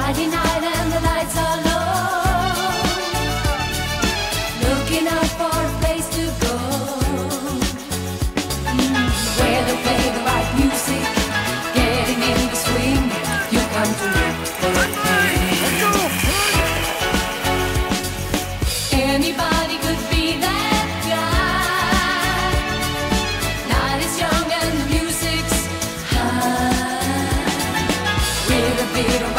Friday night and the lights are low, looking out for a place to go, where they play the right music, getting in the swing. You come to look for a thing. Anybody could be that guy. Night is young and the music's high, with a bit of